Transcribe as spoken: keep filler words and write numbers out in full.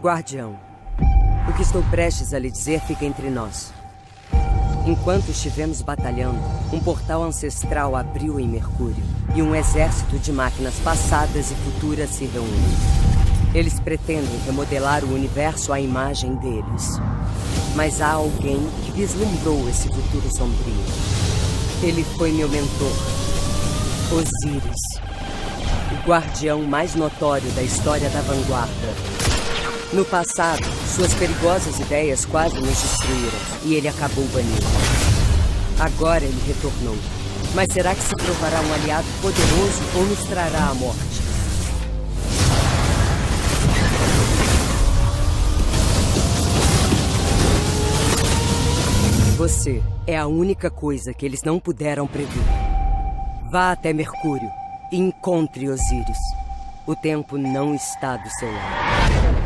Guardião, o que estou prestes a lhe dizer fica entre nós. Enquanto estivemos batalhando, um portal ancestral abriu em Mercúrio e um exército de máquinas passadas e futuras se reúne. Eles pretendem remodelar o universo à imagem deles. Mas há alguém que vislumbrou esse futuro sombrio. Ele foi meu mentor, Osiris, o guardião mais notório da história da vanguarda. No passado, suas perigosas ideias quase nos destruíram, e ele acabou banido. Agora ele retornou. Mas será que se provará um aliado poderoso ou nos trará a morte? Você é a única coisa que eles não puderam prever. Vá até Mercúrio e encontre Osiris. O tempo não está do seu lado.